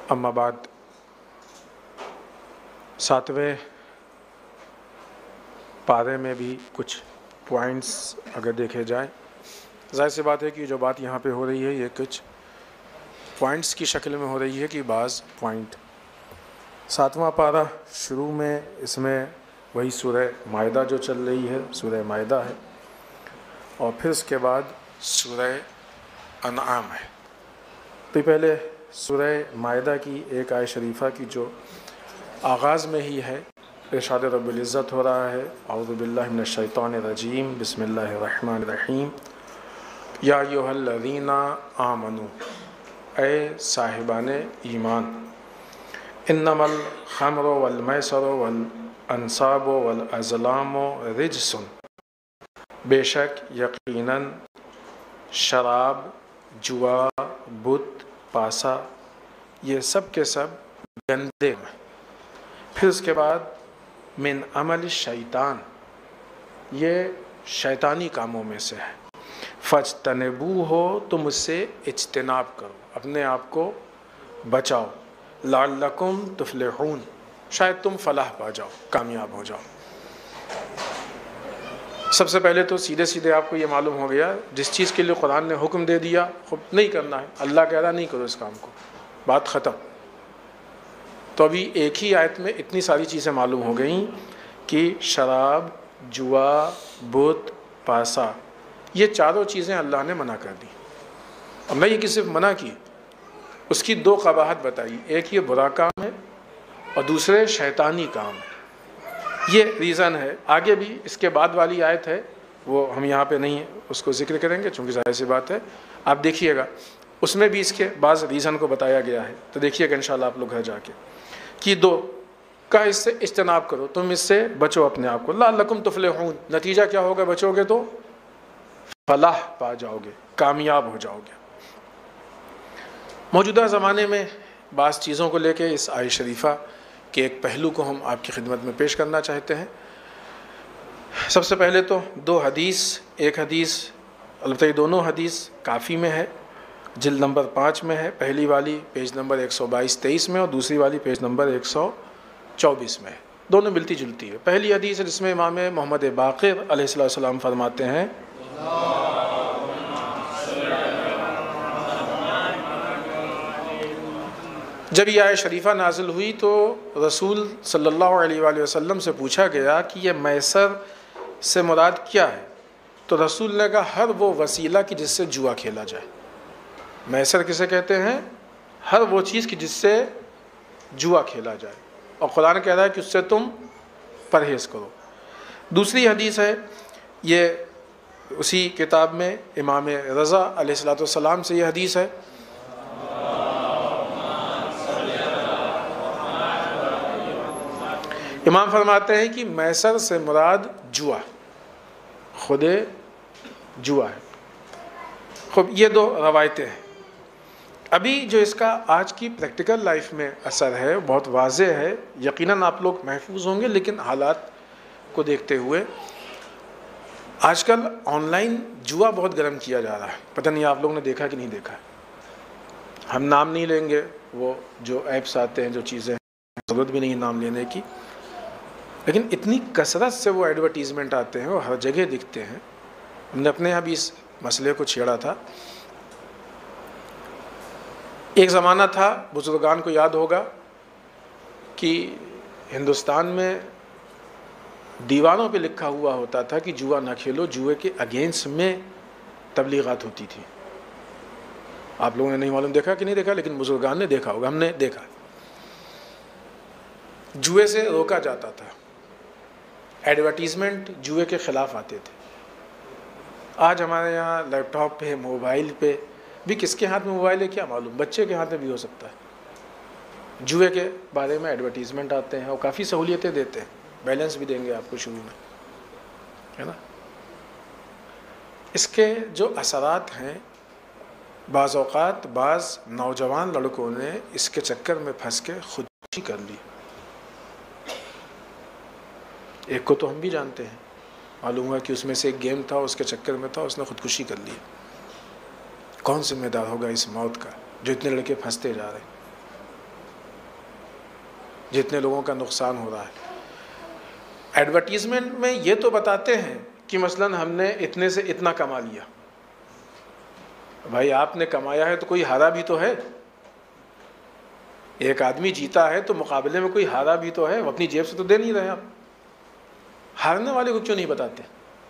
اما بعد، 7ویں پارے میں بھی کچھ پوائنٹس اگر دیکھے جائیں، ظاہر سی بات ہے کہ جو بات یہاں پہ ہو رہی ہے یہ کچھ پوائنٹس کی شکل میں ہو رہی ہے کہ بعض پوائنٹ 7واں پارہ شروع میں اس میں وہی سورہ مائدہ جو چل رہی ہے، سورہ مائدہ ہے، اور پھر اس کے بعد سورہ انعام ہے۔ تو پہلے سورہ مائدہ کی ایک آیت شریفہ کی جو آغاز میں ہی ہے، ارشاد رب العزت ہو رہا ہے، اعوذ باللہ من الشیطان الرجیم، بسم اللہ الرحمن الرحیم، یا ایھا الذین آمنوا، اے صاحبان ایمان، انما الخمر والمیسر والانصاب والازلام رجس، بے شک یقیناً شراب، جوا، بت، پاسا، یہ سب کے سب گندے ہیں۔ پھر اس کے بعد من عمل الشیطان، یہ شیطانی کاموں میں سے ہے، فاجتنبوہ، تم اس سے اجتناب کرو، اپنے آپ کو بچاؤ، لعلکم تفلحون، شاید تم فلاح پا جاؤ، کامیاب ہو جاؤ۔ سب سے پہلے تو سیدھے سیدھے آپ کو یہ معلوم ہو گیا، جس چیز کے لیے قرآن نے حکم دے دیا خود نہیں کرنا ہے، اللہ کہہ رہا نہیں کرو اس کام کو، بات ختم۔ تو ابھی ایک ہی آیت میں اتنی ساری چیزیں معلوم ہو گئیں کہ شراب، جوا، بت، پاسا، یہ چاروں چیزیں اللہ نے منع کر دی۔ اور میں یہ کہ صرف منع کی، اس کی دو قباحت بتائی، ایک یہ برا کام ہے اور دوسرے شیطانی کام ہے۔ یہ ریزن ہے۔ آگے بھی اس کے بعد والی آیت ہے، وہ ہم یہاں پہ نہیں اس کو ذکر کریں گے چونکہ ظاہر سی بات ہے، آپ دیکھیے گا اس میں بھی اس کے بعض ریزن کو بتایا گیا ہے، تو دیکھیے گا انشاءاللہ آپ لوگ گھر جا کے کہ دو کا اس سے اجتناب کرو، تم اس سے بچو اپنے آپ کو، لعلکم تفلحون، نتیجہ کیا ہوگا؟ بچو گے تو فلاح پا جاؤ گے، کامیاب ہو جاؤ گے۔ موجودہ زمانے میں بعض چیزوں کو لے کے اس آیت شریفہ کے ایک پہلو کو ہم آپ کی خدمت میں پیش کرنا چاہتے ہیں۔ سب سے پہلے تو دو حدیث، ایک حدیث، البتہ یہ دونوں حدیث کافی میں ہے، جلد نمبر 5 میں ہے، پہلی والی پیج نمبر 122-23 میں، اور دوسری والی پیج نمبر 124 میں ہے، دونوں ملتی جلتی ہے۔ پہلی حدیث ہے جس میں امام محمد باقر علیہ السلام فرماتے ہیں، جب یہ آیت شریفہ نازل ہوئی تو رسول صلی اللہ علیہ وآلہ وسلم سے پوچھا گیا کہ یہ میسر سے مراد کیا ہے؟ تو رسول نے کہا ہر وہ وسیلہ کی جس سے جوا کھیلا جائے۔ میسر کسے کہتے ہیں؟ ہر وہ چیز کی جس سے جوا کھیلا جائے، اور قرآن کہہ رہا ہے کہ اس سے تم پرہیز کرو۔ دوسری حدیث ہے، یہ اسی کتاب میں امام رضا علیہ السلام سے یہ حدیث ہے، امام فرماتے ہیں کہ میسر سے مراد جوا، خود جوا ہے۔ خب یہ دو روایتیں ہیں۔ ابھی جو اس کا آج کی پریکٹیکل لائف میں اثر ہے بہت واضح ہے، یقیناً آپ لوگ محفوظ ہوں گے، لیکن حالات کو دیکھتے ہوئے آج کل آن لائن جوا بہت گرم کیا جا رہا ہے، پتہ نہیں آپ لوگوں نے دیکھا کہ نہیں دیکھا۔ ہم نام نہیں لیں گے، وہ جو ایپس آتے ہیں، جو چیزیں ہیں، ضرورت بھی نہیں نام لینے کی، لیکن اتنی کثرت سے وہ ایڈورٹیزمنٹ آتے ہیں، وہ ہر جگہ دکھتے ہیں۔ ہم نے اپنے یہاں بھی اس مسئلے کو چھیڑا تھا۔ ایک زمانہ تھا، بزرگان کو یاد ہوگا کہ ہندوستان میں دیواروں پہ لکھا ہوا ہوتا تھا کہ جوا نہ کھیلو، جوئے کے اگینسٹ میں تبلیغات ہوتی تھی۔ آپ لوگوں نے نہیں معلوم دیکھا کہ نہیں دیکھا، لیکن بزرگان نے دیکھا ہوگا، ہم نے دیکھا۔ جوئے سے روکا جاتا تھا، ایڈورٹیزمنٹ جوئے کے خلاف آتے تھے۔ آج ہمارے یہاں لیپ ٹاپ پہ، موبائل پہ بھی، کس کے ہاتھ میں موبائل ہے کیا معلوم، بچے کے ہاتھ میں بھی ہو سکتا ہے، جوئے کے بارے میں ایڈورٹیزمنٹ آتے ہیں اور کافی سہولیتیں دیتے ہیں، بیلنس بھی دیں گے آپ کو شروع میں، ہے نا۔ اس کے جو اثرات ہیں، بعض اوقات بعض نوجوان لڑکوں نے اس کے چکر میں پھنس کے خودکشی کر لی۔ ایک کو تو ہم بھی جانتے ہیں، معلوم ہوا کہ اس میں سے ایک گیم تھا، اس کے چکر میں تھا، اس نے خودکشی کر لی۔ کون ذمہ دار ہوگا اس موت کا جو اتنے لڑکے پھنستے جا رہے ہیں؟ جتنے لوگوں کا نقصان ہو رہا ہے۔ ایڈورٹیزمنٹ میں یہ تو بتاتے ہیں کہ مثلاً ہم نے اتنے سے اتنا کما لیا۔ بھائی آپ نے کمایا ہے تو کوئی ہارا بھی تو ہے، ایک آدمی جیتا ہے تو مقابلے میں کوئی ہارا بھی تو ہے، وہ اپنی جیب سے تو دے نہیں رہے آپ۔ ہارنے والے کو کیوں نہیں بتاتے؟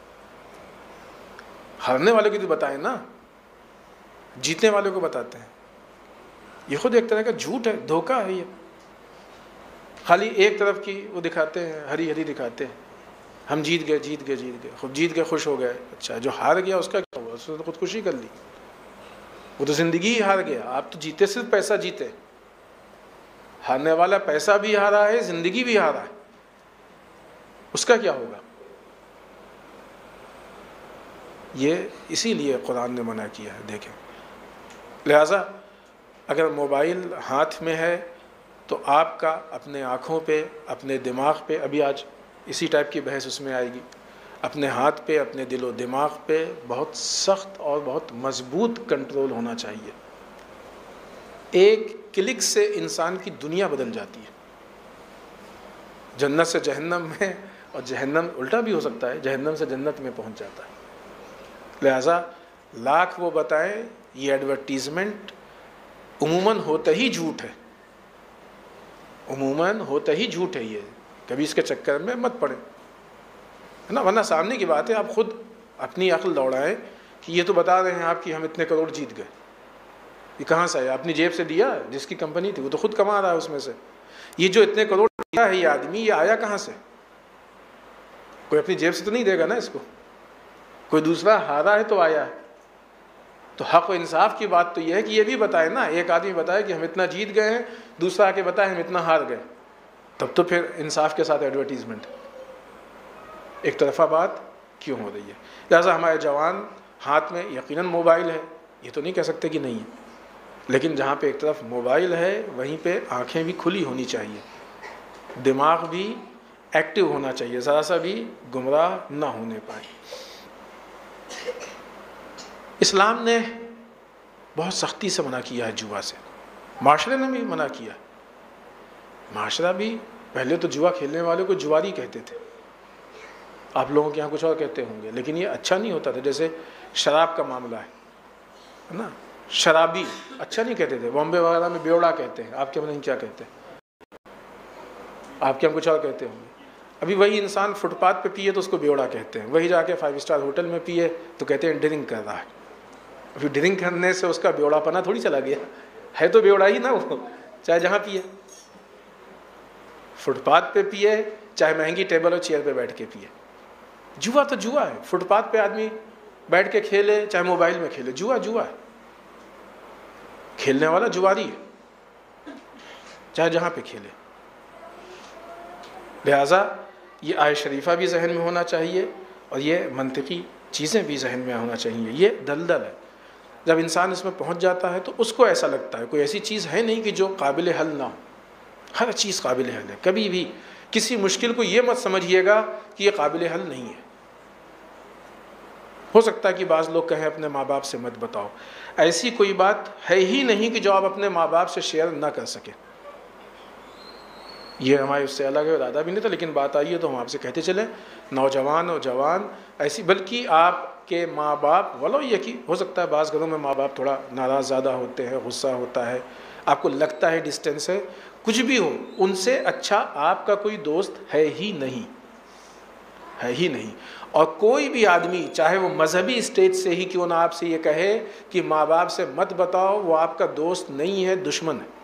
ہارنے والے کو تو بتائیں نا، جیتنے والے کو بتاتے ہیں۔ یہ خود ایک طرح کا جھوٹ ہے، دھوکہ ہے یہ۔ خالی ایک طرف کی وہ دکھاتے ہیں، ہری ہری دکھاتے ہیں، ہم جیت گئے جیت گئے جیت گئے، خود جیت گئے خوش ہو گئے۔ اچھا جو ہار گیا اس کا کیا ہوا؟ اس نے تو خودکشی کر لی، وہ تو زندگی ہی ہار گیا۔ آپ تو جیتے صرف پیسہ جیتے، ہارنے والا پیسہ بھی ہارا ہے، زندگی بھی ہارا ہے، اس کا کیا ہوگا؟ یہ اسی لیے قرآن نے منع کیا ہے۔ دیکھیں، لہٰذا اگر موبائل ہاتھ میں ہے تو آپ کا اپنے آنکھوں پہ، اپنے دماغ پہ، ابھی آج اسی ٹائپ کی بحث اس میں آئے گی، اپنے ہاتھ پہ، اپنے دل و دماغ پہ بہت سخت اور بہت مضبوط کنٹرول ہونا چاہیے۔ ایک کلک سے انسان کی دنیا بدل جاتی ہے، جنت سے جہنم میں، اور جہنم الٹا بھی ہو سکتا ہے، جہنم سے جنت میں پہنچ جاتا ہے۔ لہٰذا لاکھ وہ بتائیں، یہ ایڈورٹیزمنٹ عموماً ہوتا ہی جھوٹ ہے، عموماً ہوتا ہی جھوٹ ہے۔ یہ کبھی اس کے چکر میں مت پڑیں، ہے نا، ورنہ سامنے کی بات ہے، آپ خود اپنی عقل دوڑائیں کہ یہ تو بتا رہے ہیں آپ کہ ہم اتنے کروڑ جیت گئے، یہ کہاں سے ہے؟ اپنی جیب سے دیا، جس کی کمپنی تھی وہ تو خود کما رہا ہے اس میں سے۔ یہ جو اتنے کروڑ دیا ہے یہ آدمی، یہ آیا کہاں سے؟ کوئی اپنی جیب سے تو نہیں دے گا نا اس کو، کوئی دوسرا ہارا ہے تو آیا ہے۔ تو حق و انصاف کی بات تو یہ ہے کہ یہ بھی بتائے نا، ایک آدمی بتائے کہ ہم اتنا جیت گئے ہیں، دوسرا آ کے بتائے ہم اتنا ہار گئے، تب تو پھر انصاف کے ساتھ ایڈورٹیزمنٹ۔ ایک طرفہ بات کیوں ہو رہی ہے؟ لہٰذا ہمارے جوان ہاتھ میں یقیناً موبائل ہے، یہ تو نہیں کہہ سکتے کہ نہیں ہے، لیکن جہاں پہ ایک طرف موبائل ہے وہیں پہ آنکھیں بھی کھلی ہونی چاہیے، دماغ بھی ایکٹیو ہونا چاہیے، ذرا سا بھی گمراہ نہ ہونے پائے۔ اسلام نے بہت سختی سے منع کیا ہے جوا سے، معاشرے نے بھی منع کیا۔ معاشرہ بھی پہلے تو جوا کھیلنے والے کو جواری کہتے تھے، آپ لوگوں کے یہاں کچھ اور کہتے ہوں گے، لیکن یہ اچھا نہیں ہوتا تھا۔ جیسے شراب کا معاملہ ہے نا، شرابی اچھا نہیں کہتے تھے، بامبے وغیرہ میں بیوڑا کہتے ہیں، آپ کے یہاں کیا کہتے ہیں؟ آپ کے یہاں کچھ اور کہتے ہوں گے۔ ابھی وہی انسان فٹ پاتھ پہ پیے تو اس کو بیوڑا کہتے ہیں، وہی جا کے 5 اسٹار ہوٹل میں پیے تو کہتے ہیں ڈرنک کر رہا ہے۔ ابھی ڈرنک کرنے سے اس کا بیوڑا پنا تھوڑی چلا گیا ہے، تو بیوڑا ہی نا وہ، چاہے جہاں پیے، فٹ پاتھ پہ پیے، چاہے مہنگی ٹیبل اور چیئر پہ بیٹھ کے پیے۔ جوا تو جوا ہے، فٹ پاتھ پہ آدمی بیٹھ کے کھیلے چاہے موبائل میں کھیلے، جوا جوا ہے، کھیلنے والا جواری ہے، چاہے جہاں پہ کھیلے۔ لہٰذا یہ آیت شریفہ بھی ذہن میں ہونا چاہیے اور یہ منطقی چیزیں بھی ذہن میں ہونا چاہیے۔ یہ دلدل ہے، جب انسان اس میں پہنچ جاتا ہے تو اس کو ایسا لگتا ہے کوئی ایسی چیز ہے نہیں کہ جو قابل حل نہ ہو، ہر چیز قابل حل ہے۔ کبھی بھی کسی مشکل کو یہ مت سمجھیے گا کہ یہ قابل حل نہیں ہے۔ ہو سکتا ہے کہ بعض لوگ کہیں اپنے ماں باپ سے مت بتاؤ، ایسی کوئی بات ہے ہی نہیں کہ جو آپ اپنے ماں باپ سے شیئر نہ کر سکیں۔ یہ ہمارے اس سے الگ ارادہ بھی نہیں تھا، لیکن بات آئی ہے تو ہم آپ سے کہتے چلیں، نوجوان اور جوان ایسی، بلکہ آپ کے ماں باپ ولو یہ کہ ہو سکتا ہے بعض گھروں میں ماں باپ تھوڑا ناراض زیادہ ہوتے ہیں، غصہ ہوتا ہے، آپ کو لگتا ہے ڈسٹینس ہے، کچھ بھی ہو، ان سے اچھا آپ کا کوئی دوست ہے ہی نہیں، ہے ہی نہیں۔ اور کوئی بھی آدمی چاہے وہ مذہبی اسٹیج سے ہی کیوں نہ آپ سے یہ کہے کہ ماں باپ سے مت بتاؤ، وہ آپ کا دوست نہیں ہے، دشمن ہے۔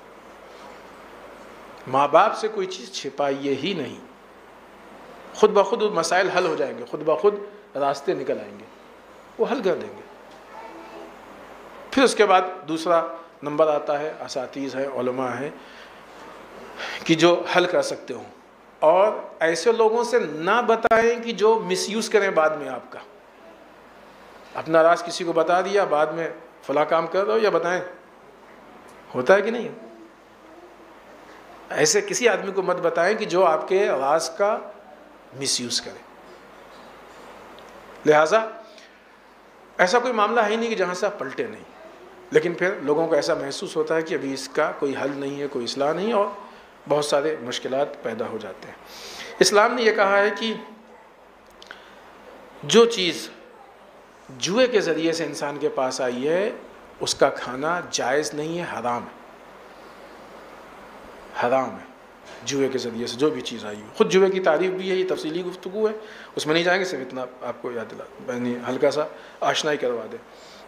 ماں باپ سے کوئی چیز چھپائیے ہی نہیں، خود بخود مسائل حل ہو جائیں گے، خود بخود راستے نکل آئیں گے، وہ حل کر دیں گے۔ پھر اس کے بعد دوسرا نمبر آتا ہے اساتذہ ہیں، علماء ہیں کہ جو حل کر سکتے ہوں، اور ایسے لوگوں سے نہ بتائیں کہ جو مس یوز کریں بعد میں آپ کا۔ اپنا راز کسی کو بتا دیا، بعد میں فلاں کام کر دو، یا بتائیں، ہوتا ہے کہ نہیں؟ ایسے کسی آدمی کو مت بتائیں کہ جو آپ کے راز کا مس یوز کرے۔ لہٰذا ایسا کوئی معاملہ ہے ہی نہیں کہ جہاں سے آپ پلٹے نہیں، لیکن پھر لوگوں کو ایسا محسوس ہوتا ہے کہ ابھی اس کا کوئی حل نہیں ہے، کوئی اصلاح نہیں، اور بہت سارے مشکلات پیدا ہو جاتے ہیں۔ اسلام نے یہ کہا ہے کہ جو چیز جوئے کے ذریعے سے انسان کے پاس آئی ہے اس کا کھانا جائز نہیں ہے، حرام ہے، حرام ہے۔ جوئے کے ذریعے سے جو بھی چیز آئی ہو، خود جوئے کی تعریف بھی ہے، یہ تفصیلی گفتگو ہے، اس میں نہیں جائیں گے، صرف اتنا آپ کو یاد دلا یعنی ہلکا سا آشنائی کروا دیں۔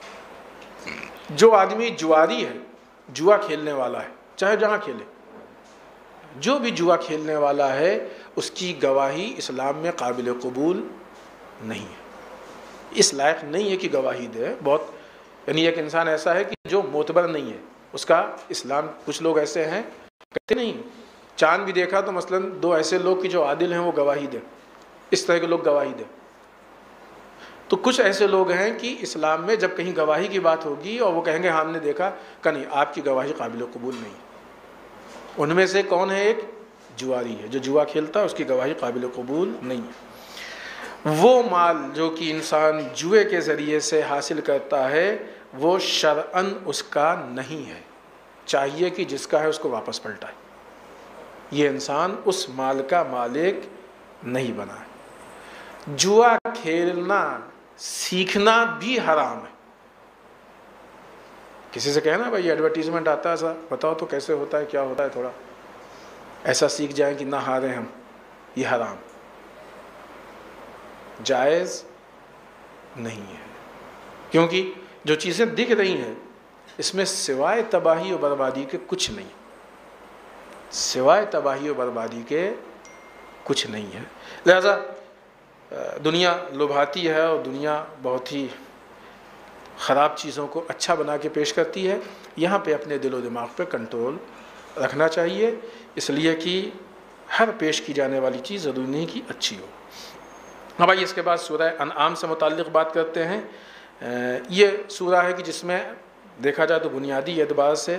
جو آدمی جواری ہے، جوا کھیلنے والا ہے، چاہے جہاں کھیلے، جو بھی جوا کھیلنے والا ہے اس کی گواہی اسلام میں قابل قبول نہیں ہے، اس لائق نہیں ہے کہ گواہی دے۔ بہت یعنی ایک انسان ایسا ہے کہ جو معتبر نہیں ہے، اس کا اسلام، کچھ لوگ ایسے ہیں کہتے نہیں چاند بھی دیکھا تو مثلا دو ایسے لوگ کہ جو عادل ہیں وہ گواہی دیں، اس طرح کے لوگ گواہی دیں۔ تو کچھ ایسے لوگ ہیں کہ اسلام میں جب کہیں گواہی کی بات ہوگی اور وہ کہیں گے ہم نے دیکھا، کہ نہیں، آپ کی گواہی قابل قبول نہیں ہے۔ ان میں سے کون ہے؟ ایک جواری ہے، جو جوا کھیلتا ہے، اس کی گواہی قابل قبول نہیں ہے۔ وہ مال جو کہ انسان جوئے کے ذریعے سے حاصل کرتا ہے وہ شرعاً اس کا نہیں ہے، چاہیے کہ جس کا ہے اس کو واپس پلٹائے۔ یہ انسان اس مال کا مالک نہیں بنا ہے۔ جوا کھیلنا سیکھنا بھی حرام ہے۔ کسی سے کہنا بھائی ایڈورٹیزمنٹ آتا ہے سا، بتاؤ تو کیسے ہوتا ہے، کیا ہوتا ہے، تھوڑا ایسا سیکھ جائیں کہ نہ ہاریں ہم، یہ حرام، جائز نہیں ہے۔ کیونکہ جو چیزیں دکھ رہی ہیں اس میں سوائے تباہی و بربادی کے کچھ نہیں، سوائے تباہی و بربادی کے کچھ نہیں ہے۔ لہذا دنیا لبھاتی ہے اور دنیا بہت ہی خراب چیزوں کو اچھا بنا کے پیش کرتی ہے، یہاں پہ اپنے دل و دماغ پہ کنٹرول رکھنا چاہیے، اس لیے کہ ہر پیش کی جانے والی چیز ضروری نہیں کہ اچھی ہو۔ ہاں بھائی، اس کے بعد سورہ انعام سے متعلق بات کرتے ہیں۔ یہ سورہ ہے کہ جس میں دیکھا جائے تو بنیادی اعتبار سے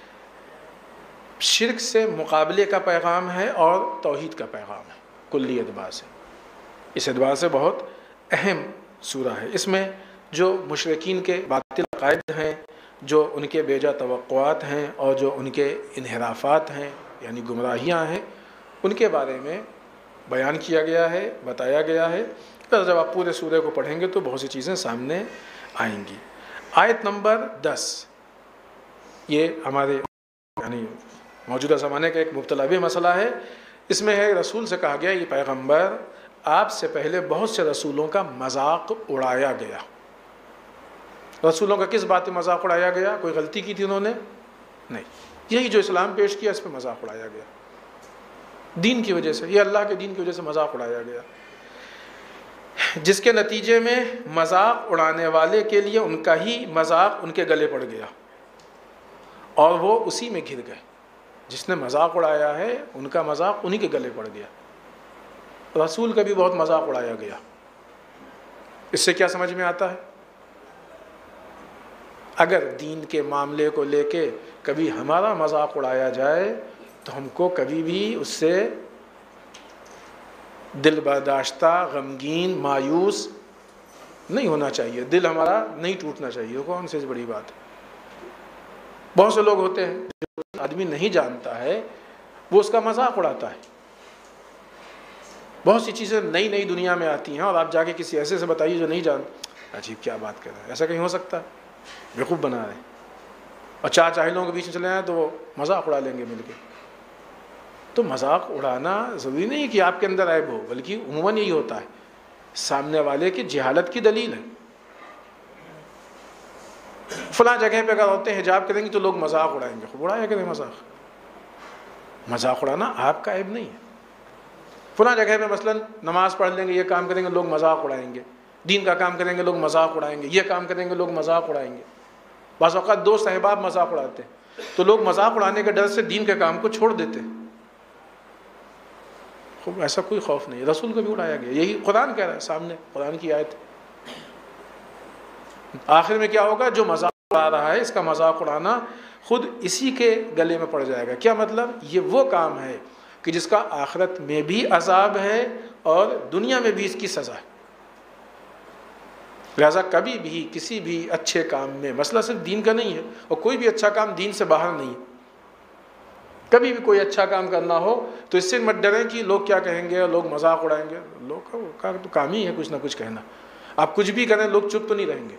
شرک سے مقابلے کا پیغام ہے اور توحید کا پیغام ہے، کلی اعتبار سے، اس اعتبار سے بہت اہم سورہ ہے۔ اس میں جو مشرکین کے باطل عقائد ہیں، جو ان کے بیجا توقعات ہیں اور جو ان کے انحرافات ہیں یعنی گمراہیاں ہیں، ان کے بارے میں بیان کیا گیا ہے، بتایا گیا ہے۔ پھر جب آپ پورے سورہ کو پڑھیں گے تو بہت سی چیزیں سامنے آئیں گی۔ آیت نمبر 10، یہ ہمارے یعنی موجودہ زمانے کا ایک مبتلا بھی مسئلہ ہے۔ اس میں ہے رسول سے کہا گیا یہ پیغمبر آپ سے پہلے بہت سے رسولوں کا مذاق اڑایا گیا۔ رسولوں کا کس بات پہ مذاق اڑایا گیا؟ کوئی غلطی کی تھی انہوں نے؟ نہیں، یہی جو اسلام پیش کیا اس پہ مذاق اڑایا گیا، دین کی وجہ سے، یہ اللہ کے دین کی وجہ سے مذاق اڑایا گیا، جس کے نتیجے میں مذاق اڑانے والے کے لیے ان کا ہی مذاق ان کے گلے پڑ گیا اور وہ اسی میں گر گئے۔ جس نے مذاق اڑایا ہے ان کا مذاق انہی کے گلے پڑ گیا۔ رسول کا بھی بہت مذاق اڑایا گیا۔ اس سے کیا سمجھ میں آتا ہے؟ اگر دین کے معاملے کو لے کے کبھی ہمارا مذاق اڑایا جائے تو ہم کو کبھی بھی اس سے دل برداشتہ، غمگین، مایوس نہیں ہونا چاہیے، دل ہمارا نہیں ٹوٹنا چاہیے۔ کون سی بڑی بات ہے؟ بہت سے لوگ ہوتے ہیں جو آدمی نہیں جانتا ہے وہ اس کا مذاق اڑاتا ہے۔ بہت سی چیزیں نئی نئی دنیا میں آتی ہیں اور آپ جا کے کسی ایسے سے بتائیے جو نہیں جانتا، عجیب کیا بات کر رہے ہیں، ایسا کہیں ہو سکتا ہے؟ بیوقوف بنا رہے ہیں۔ اور چار چاہلوں کے بیچ میں چلے جائیں تو وہ مذاق اڑا لیں گے مل کے۔ تو مذاق اڑانا ضروری نہیں کہ آپ کے اندر عیب ہو، بلکہ عموماً یہی ہوتا ہے، سامنے والے کی جہالت کی دلیل ہے۔ فلاں جگہ پہ اگر عورتیں حجاب کریں گی تو لوگ مذاق اڑائیں گے، خوب اڑایا کریں مذاق اڑانا آپ کا عیب نہیں ہے۔ فلاں جگہ پہ مثلا نماز پڑھ لیں گے، یہ کام کریں گے، لوگ مذاق اڑائیں گے، دین کا کام کریں گے، لوگ مذاق اڑائیں گے، یہ کام کریں گے، لوگ مذاق اڑائیں گے۔ بعض اوقات دوست احباب مذاق اڑاتے ہیں تو لوگ مذاق اڑانے کے ڈر سے دین کے کام کو چھوڑ دیتے ہیں۔ خوب ایسا کوئی خوف نہیں، رسول کو بھی اڑایا گیا، یہی قرآن کہہ رہا ہے، سامنے قرآن کی آیت۔ آخر میں کیا ہوگا؟ جو مذاق اڑا رہا ہے اس کا مذاق اڑانا خود اسی کے گلے میں پڑ جائے گا۔ کیا مطلب؟ یہ وہ کام ہے کہ جس کا آخرت میں بھی عذاب ہے اور دنیا میں بھی اس کی سزا ہے۔ لہذا کبھی بھی کسی بھی اچھے کام میں، مسئلہ صرف دین کا نہیں ہے اور کوئی بھی اچھا کام دین سے باہر نہیں ہے، کبھی بھی کوئی اچھا کام کرنا ہو تو اس سے مت ڈریں کہ لوگ کیا کہیں گے، لوگ مذاق اڑائیں گے. لوگ کا تو کام ہی ہے کچھ نہ کچھ کہنا. آپ کچھ بھی کریں لوگ چپ تو نہیں رہیں گے.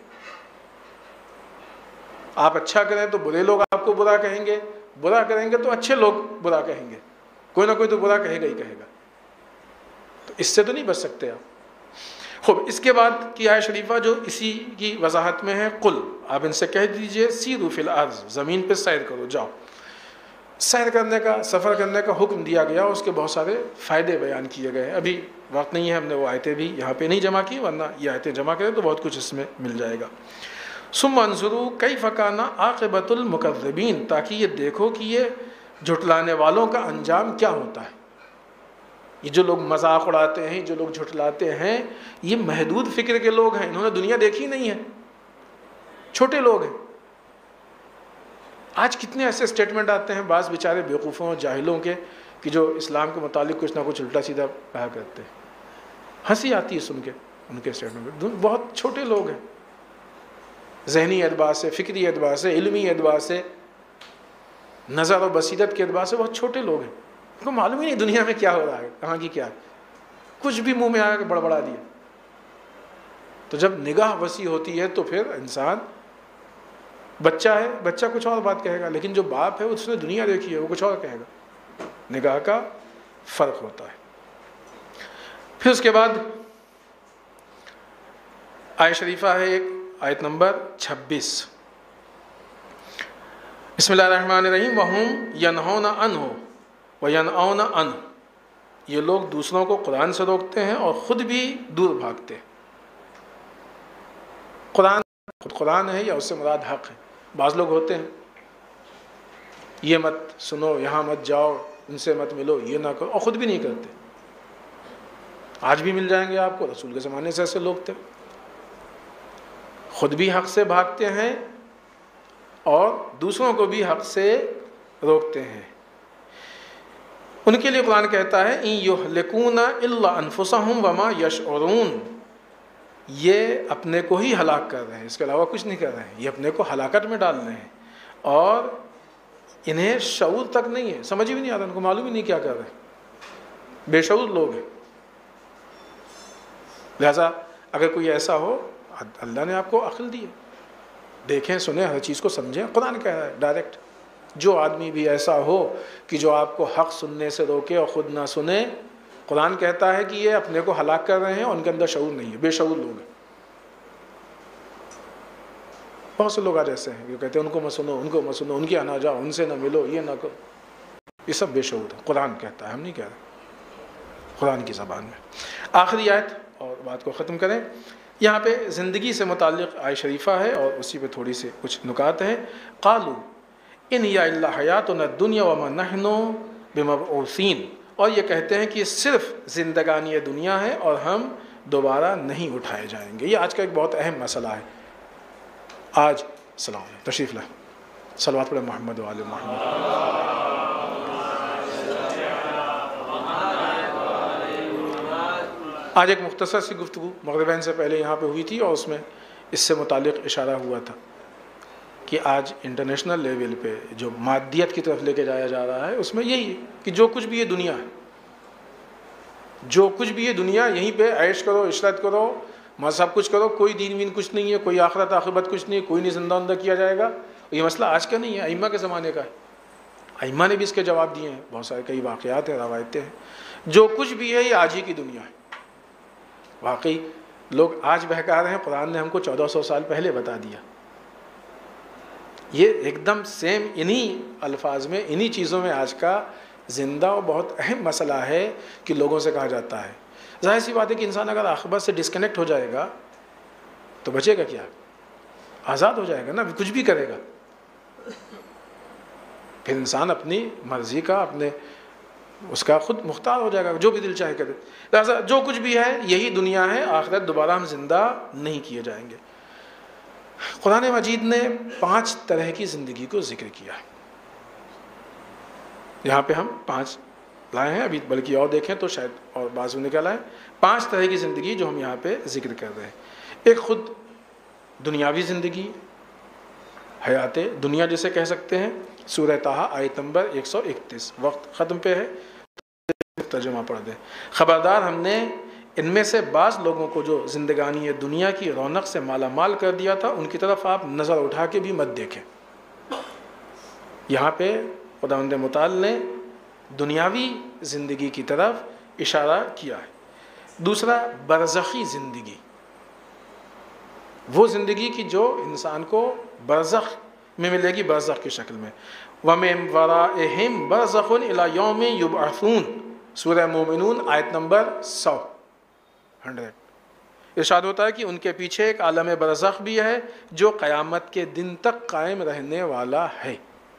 آپ اچھا کریں تو برے لوگ آپ کو برا کہیں گے، برا کریں گے تو اچھے لوگ برا کہیں گے. کوئی نہ کوئی تو برا کہے گا ہی کہے گا. تو اس سے تو نہیں بچ سکتے آپ. خوب، اس کے بعد کی آیت شریفہ جو اسی کی وضاحت میں ہے، قل، آپ ان سے کہہ دیجئے، سیروا فی الارض، زمین پہ سیر کرو، جاؤ. سیر کرنے کا، سفر کرنے کا حکم دیا گیا، اس کے بہت سارے فائدے بیان کیے گئے ہیں. ابھی وقت نہیں ہے، ہم نے وہ آیتیں بھی یہاں پہ نہیں جمع کی، ورنہ یہ آیتیں جمع کریں تو بہت کچھ اس میں مل جائے گا. ثم انظروا کیف کان عاقبۃ المکذبین، تاکہ یہ دیکھو کہ یہ جھٹلانے والوں کا انجام کیا ہوتا ہے. یہ جو لوگ مذاق اڑاتے ہیں، جو لوگ جھٹلاتے ہیں، یہ محدود فکر کے لوگ ہیں. انہوں نے دنیا دیکھی نہیں ہے، چھوٹے لوگ ہیں. آج کتنے ایسے سٹیٹمنٹ آتے ہیں بعض بیچارے بیوقوفوں اور جاہلوں کے کہ جو اسلام کے متعلق کچھ نہ کچھ الٹا سیدھا کہا کرتے ہیں. ہنسی آتی ہے سن کے ان کے سٹیٹمنٹ. بہت چھوٹے لوگ ہیں، ذہنی اعتبار سے، فکری اعتبار سے، علمی اعتبار سے، نظر و بصیرت کے اعتبار سے بہت چھوٹے لوگ ہیں. ان کو معلوم ہی نہیں دنیا میں کیا ہو رہا ہے، کہاں کی کیا ہے. کچھ بھی منہ میں آ کے بڑبڑا دیا. تو جب نگاہ وسیع ہوتی ہے تو پھر انسان، بچہ ہے، بچہ کچھ اور بات کہے گا، لیکن جو باپ ہے اس نے دنیا دیکھی ہے، وہ کچھ اور کہے گا. نگاہ کا فرق ہوتا ہے. پھر اس کے بعد آیت شریفہ ہے ایک، آیت نمبر 26. بسم اللہ الرحمن الرحیم. وَهُمْ يَنْهَوْنَ عَنْهُ وَيَنْأَوْنَ عَنْهُ، یہ لوگ دوسروں کو قرآن سے روکتے ہیں اور خود بھی دور بھاگتے ہیں. قرآن خود قرآن ہے یا اس سے مراد حق ہے؟ بعض لوگ ہوتے ہیں یہ مت سنو، یہاں مت جاؤ، ان سے مت ملو، یہ نہ کرو، اور خود بھی نہیں کرتے. آج بھی مل جائیں گے آپ کو، رسول کے زمانے سے ایسے لوگ تھے. خود بھی حق سے بھاگتے ہیں اور دوسروں کو بھی حق سے روکتے ہیں. ان کے لیے قرآن کہتا ہے ان یہلکون الا انفسہم وما یشعرون، یہ اپنے کو ہی ہلاک کر رہے ہیں، اس کے علاوہ کچھ نہیں کر رہے ہیں. یہ اپنے کو ہلاکت میں ڈال رہے ہیں اور انہیں شعور تک نہیں ہے، سمجھ بھی نہیں آتا، ان کو معلوم ہی نہیں کیا کر رہے ہیں. بے شعور لوگ ہیں. لہذا اگر کوئی ایسا ہو، اللہ نے آپ کو عقل دی ہے، دیکھیں سنیں ہر چیز کو سمجھیں. قرآن کہہ رہا ہے ڈائریکٹ، جو آدمی بھی ایسا ہو کہ جو آپ کو حق سننے سے روکے اور خود نہ سنے، قرآن کہتا ہے کہ یہ اپنے کو ہلاک کر رہے ہیں اور ان کے اندر شعور نہیں ہے، بے شعور لوگ ہیں. بہت سے لوگ آج ایسے ہیں جو کہتے ہیں ان کو مت سنو، ان کو مت سنو، ان کے یہاں نہ جاؤ، ان سے نہ ملو، یہ نہ کرو. یہ سب بے شعور ہے. قرآن کہتا ہے، ہم نہیں کہہ رہے، قرآن کی زبان میں. آخری آیت اور بات کو ختم کریں. یہاں پہ زندگی سے متعلق آیت شریفہ ہے اور اسی پہ تھوڑی سی کچھ نکات ہیں. قالوا ان ہی الا حیاتنا الدنیا وما نحن بمبعوثین، اور یہ کہتے ہیں کہ یہ صرف زندگانی دنیا ہے اور ہم دوبارہ نہیں اٹھائے جائیں گے. یہ آج کا ایک بہت اہم مسئلہ ہے. آج السلام علیکم، تشریف لائیں، صلوات پڑھیں محمد و آل محمد. آج ایک مختصر سی گفتگو مغربین سے پہلے یہاں پہ ہوئی تھی اور اس میں اس سے متعلق اشارہ ہوا تھا کہ آج انٹرنیشنل لیول پہ جو مادیت کی طرف لے کے جایا جا رہا ہے، اس میں یہی ہے کہ جو کچھ بھی یہ دنیا ہے، جو کچھ بھی یہ دنیا، یہیں پہ عیش کرو، عشرت کرو، مذہب کچھ کرو، کوئی دین وین کچھ نہیں ہے، کوئی آخرت عاقبت کچھ نہیں ہے، کوئی نہیں زندہ اندر کیا جائے گا. یہ مسئلہ آج کا نہیں ہے، ائمہ کے زمانے کا ہے. ائمہ نے بھی اس کے جواب دیے ہیں، بہت سارے کئی واقعات ہیں، روایتیں ہیں. جو کچھ بھی ہے یہ آج ہی کی دنیا ہے. واقعی لوگ آج بہکا رہے ہیں، قرآن نے ہم کو 1400 سال پہلے بتا دیا. یہ ایک دم سیم انہی الفاظ میں، انہی چیزوں میں آج کا زندہ اور بہت اہم مسئلہ ہے کہ لوگوں سے کہا جاتا ہے. ظاہر سی بات ہے کہ انسان اگر عاقبت سے ڈسکنیکٹ ہو جائے گا تو بچے گا کیا؟ آزاد ہو جائے گا نا، کچھ بھی کرے گا. پھر انسان اپنی مرضی کا، اپنے اس کا خود مختار ہو جائے گا، جو بھی دل چاہے کرے. لہٰذا جو کچھ بھی ہے یہی دنیا ہے، آخرت دوبارہ ہم زندہ نہیں کیے جائیں گے. قرآن مجید نے 5 طرح کی زندگی کو ذکر کیا ہے. یہاں پہ ہم 5 لائے ہیں، ابھی بلکہ اور دیکھیں تو شاید اور بازو نکل آئے. 5 طرح کی زندگی جو ہم یہاں پہ ذکر کر رہے ہیں. ایک خود دنیاوی زندگی، حیات دنیا جسے کہہ سکتے ہیں، سورہ طٰہٰ آیت نمبر 131۔ وقت ختم پہ ہے، ترجمہ پڑھ دیں۔ خبردار ہم نے ان میں سے بعض لوگوں کو جو زندگانی دنیا کی رونق سے مالا مال کر دیا تھا، ان کی طرف آپ نظر اٹھا کے بھی مت دیکھیں۔ یہاں پہ خداوند متعال نے دنیاوی زندگی کی طرف اشارہ کیا ہے۔ دوسرا، برزخی زندگی، وہ زندگی کی جو انسان کو برزخ میں ملے گی، برزخ کی شکل میں۔ وَمِن وَرَائِهِمْ بَرْزَخٌ إِلَى يَوْمِ يُبْعَثُونَ، سورہ مومنون آیت نمبر 100۔ ارشاد ہوتا ہے کہ ان کے پیچھے ایک عالم برزخ بھی ہے جو قیامت کے دن تک قائم رہنے والا ہے۔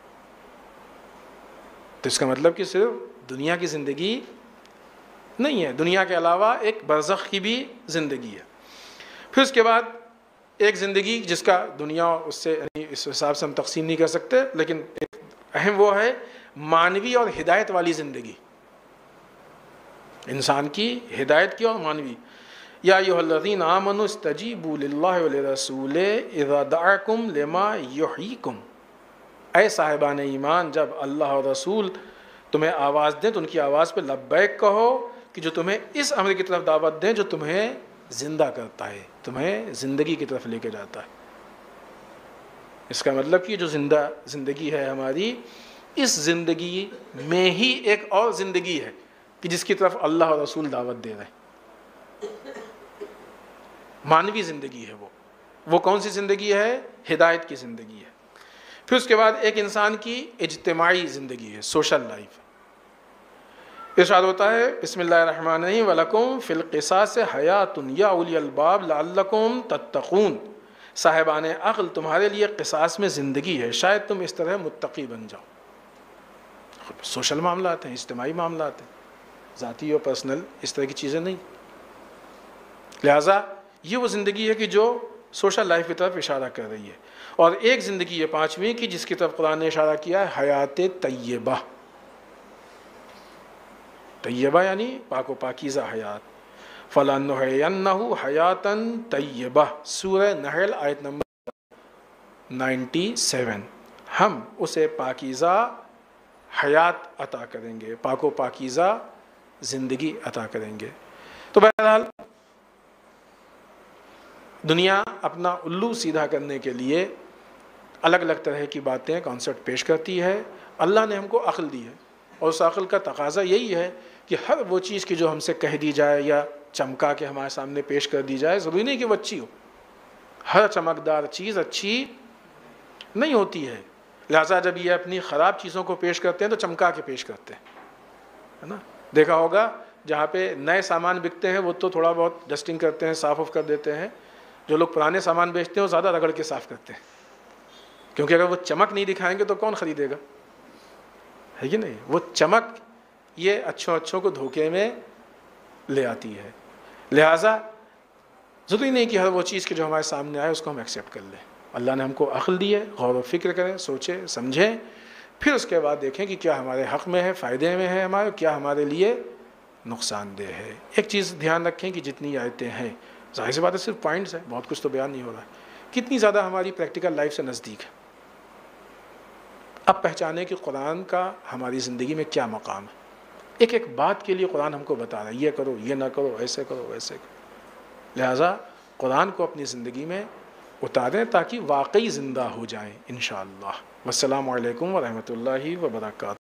تو اس کا مطلب کہ صرف دنیا کی زندگی نہیں ہے، دنیا کے علاوہ ایک برزخ کی بھی زندگی ہے۔ پھر اس کے بعد ایک زندگی جس کا دنیا اس سے اس حساب سے ہم تقسیم نہیں کر سکتے، لیکن ایک اہم وہ ہے معنوی اور ہدایت والی زندگی، انسان کی ہدایت کی اور معنوی۔ یا ایھا الذین آمنوا استجیبوا للہ وللرسول اذا دعاکم لما یحییکم، اے صاحبان ایمان جب اللہ اور رسول تمہیں آواز دیں تو ان کی آواز پہ لبیک کہو، کہ جو تمہیں اس امر کی طرف دعوت دیں جو تمہیں زندہ کرتا ہے، تمہیں زندگی کی طرف لے کے جاتا ہے۔ اس کا مطلب کہ جو زندگی ہے ہماری، اس زندگی میں ہی ایک اور زندگی ہے کہ جس کی طرف اللہ اور رسول دعوت دے رہے ہیں، معنوی زندگی ہے وہ کون سی زندگی ہے؟ ہدایت کی زندگی ہے۔ پھر اس کے بعد ایک انسان کی اجتماعی زندگی ہے، سوشل لائف۔ ارشاد ہوتا ہے بسم اللہ الرحمن الرحیم وَلَكُمْ فِي الْقِصَاصِ حَيَاةٌ يَا أُولِي الْأَلْبَابِ لَعَلَّكُمْ تَتَّقُونَ، صاحبان عقل تمہارے لیے قصاص میں زندگی ہے، شاید تم اس طرح متقی بن جاؤ۔ سوشل معاملات ہیں، اجتماعی معاملات ہیں، ذاتی اور پرسنل اس طرح کی چیزیں نہیں۔ لہٰذا یہ وہ زندگی ہے کہ جو سوشل لائف کی طرف اشارہ کر رہی ہے۔ اور ایک زندگی ہے پانچویں کی جس کی طرف قرآن نے اشارہ کیا ہے، حیات طیبہ۔ طیبہ یعنی پاک و پاکیزہ حیات۔ فَلَنُحْيِيَنَّهُ حَيَاةً طَيِّبَةً، سورہ نحل آیت نمبر 97۔ ہم اسے پاکیزہ حیات عطا کریں گے، پاک و پاکیزہ زندگی عطا کریں گے۔ تو بہرحال دنیا اپنا الو سیدھا کرنے کے لیے الگ الگ طرح کی باتیں، کانسیپٹ پیش کرتی ہے۔ اللہ نے ہم کو عقل دی ہے، اور اس عقل کا تقاضا یہی ہے کہ ہر وہ چیز کی جو ہم سے کہہ دی جائے یا چمکا کے ہمارے سامنے پیش کر دی جائے، ضروری نہیں کہ وہ اچھی ہو، ہر چمکدار چیز اچھی نہیں ہوتی ہے۔ لہٰذا جب یہ اپنی خراب چیزوں کو پیش کرتے ہیں تو چمکا کے پیش کرتے ہیں، ہے نا؟ دیکھا ہوگا جہاں پہ نئے سامان بکتے ہیں وہ تو تھوڑا بہت ڈسٹنگ کرتے ہیں، صاف کر دیتے ہیں۔ جو لوگ پرانے سامان بیچتے ہیں وہ زیادہ رگڑ کے صاف کرتے ہیں، کیونکہ اگر وہ چمک نہیں دکھائیں گے تو کون خریدے گا، ہے کہ نہیں؟ وہ چمک یہ اچھوں کو دھوکے میں لے آتی ہے۔ لہٰذا ضروری نہیں کہ ہر وہ چیز کے جو ہمارے سامنے آئے اس کو ہم ایکسیپٹ کر لیں۔ اللہ نے ہم کو عقل دی ہے، غور و فکر کریں، سوچیں سمجھیں، پھر اس کے بعد دیکھیں کہ کیا ہمارے حق میں ہے، فائدے میں ہے ہمارے، کیا ہمارے لیے نقصان دہ ہے۔ ایک چیز دھیان رکھیں کہ جتنی آیتیں ہیں، ظاہر سی بات ہے صرف پوائنٹس ہیں، بہت کچھ تو بیان نہیں ہو رہا ہے، کتنی زیادہ ہماری پریکٹیکل لائف سے نزدیک ہے۔ اب پہچانے کہ قرآن کا ہماری زندگی میں کیا مقام ہے۔ ایک ایک بات کے لیے قرآن ہم کو بتا رہا ہے، یہ کرو، یہ نہ کرو، ایسے کرو، ویسے کرو۔ لہٰذا قرآن کو اپنی زندگی میں اتاریں تاکہ واقعی زندہ ہو جائیں انشاءاللہ۔ والسلام علیکم ورحمۃ اللہ وبرکاتہ۔